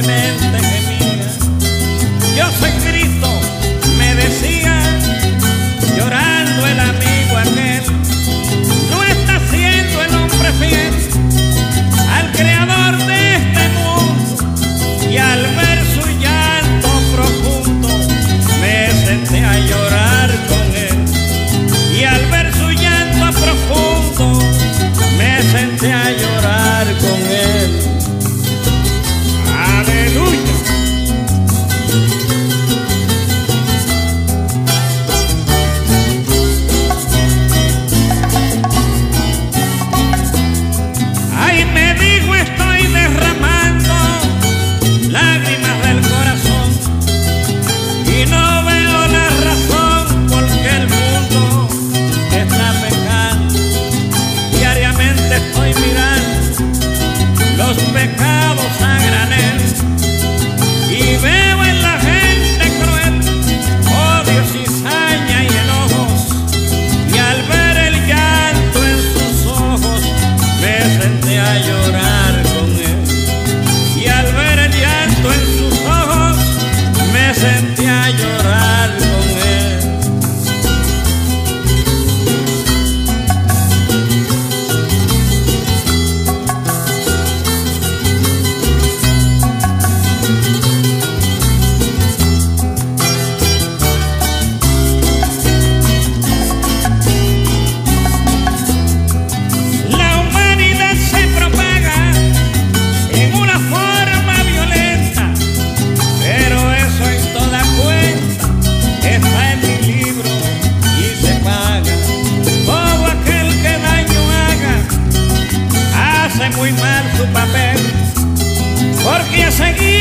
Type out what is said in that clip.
dulcemente gemía. Yo soy Cristo, me decía, llorando el amigo aquel. No está siendo el hombre fiel al creador de este mundo, y al ver su llanto profundo me senté a llorar con él. Y al ver su llanto profundo me senté a llorar con él. ¡Aleluya! Ay, me dijo, estoy derramando lágrimas del corazón y no veo la razón por qué el mundo está pecando. Diariamente estoy mirando los pecados a granel y veo en la gente cruel odio, cizaña y enojos, y al ver el llanto en sus ojos me senté a llorar con él. Y al ver el llanto en sus ojos me senté a llorar con él. La humanidad se propaga en una forma violenta, pero eso en toda cuenta está en mi libro y se paga. Todo aquel que daño haga hace muy mal su papel, porque a seguir